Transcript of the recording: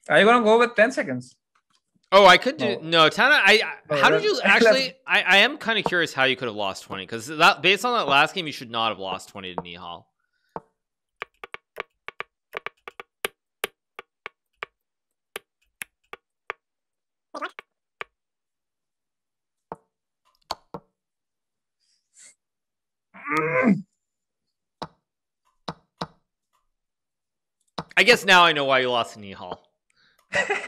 Are you gonna go with 10 seconds? Oh, I could do no. Tana, how did you 11. actually? I am kind of curious how you could have lost 20 because that based on that last game, you should not have lost 20 to Nihal. I guess now I know why you lost to Nihal.